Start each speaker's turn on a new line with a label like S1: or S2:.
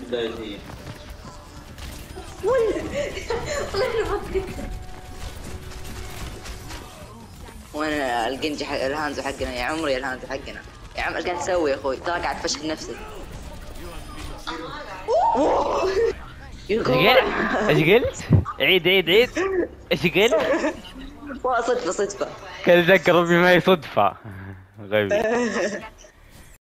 S1: 30.
S2: والله وانا الجنجي حق الهانزو حقنا يا عمري، الهانزو حقنا يا عم. ايش قاعد تسوي يا اخوي؟ ترى قاعد تفشخ نفسك.
S3: ايش قلت؟ عيد عيد عيد. ايش قلت؟
S2: صدفة صدفة.
S3: كان ذكر ربي ما هي صدفة. غبي.